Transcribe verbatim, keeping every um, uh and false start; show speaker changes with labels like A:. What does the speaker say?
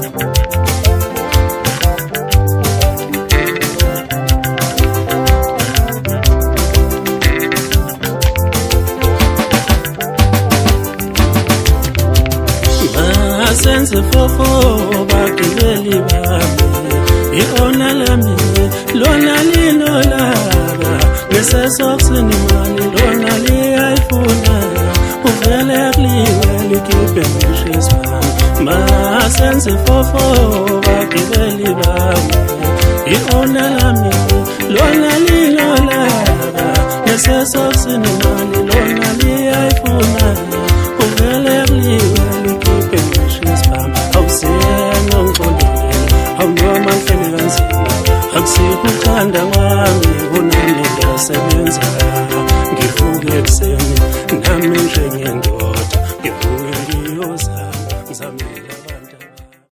A: Sense fofo bakibeli bami iona lami lona linolaba bese sokusini mali lona liyayifuna uvele kuliwe likhiphe ngishiza ma sense fofo bakibeli bami iona lami lona linolaba bese sokusini mali lona liyayifuna uvele kuliwe likhiphe Akusikhanda kwami kunami ngiyasebenza ngivuke ekuseni nami nje ngiyendo